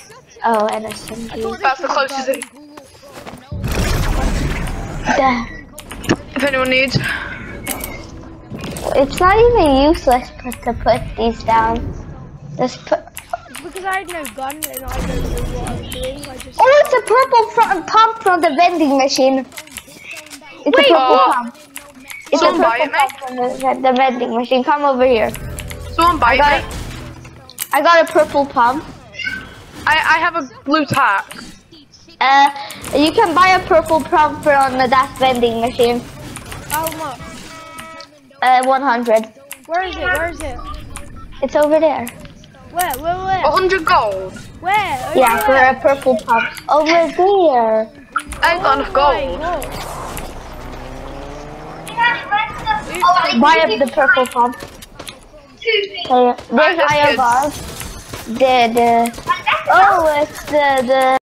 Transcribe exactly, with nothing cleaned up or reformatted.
Oh, an S M G. That's the closest thing. Duh. If anyone needs. It's not even useless put, to put these down. Just put. It's because I had no gun and I don't know what I was doing. I just. Oh, it's a purple front pump from the vending machine. It's Wait, a purple what? pump. It's Someone a buy purple it, pump from the, the vending machine. Come over here. Someone bite I got, me. I got a purple pump. I, I have a blue tack. Uh, you can buy a purple pump from the that vending machine. How much? Uh, one hundred. Where is it? Where is it? It's over there. Where? Where? Where? A hundred gold. Where? Over Yeah, for where? a purple pump. Over there. I ain't got enough gold. Buy up the purple pump. Okay, there's Alright, that's good. Iron Bars. The, the, oh, it's the, the